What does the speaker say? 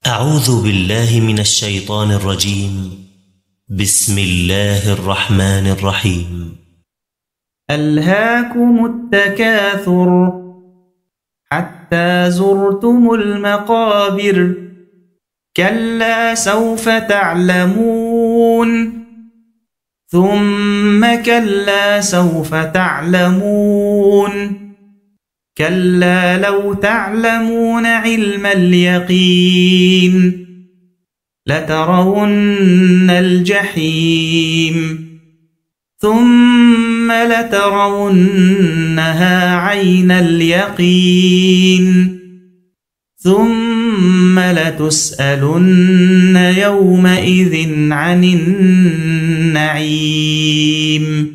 أعوذ بالله من الشيطان الرجيم. بسم الله الرحمن الرحيم. ألهاكم التكاثر حتى زرتم المقابر كلا سوف تعلمون ثم كلا سوف تعلمون كلا لو تعلمون علم اليقين لترون الجحيم ثم لترونها عين اليقين ثم لتسألن يومئذ عن النعيم.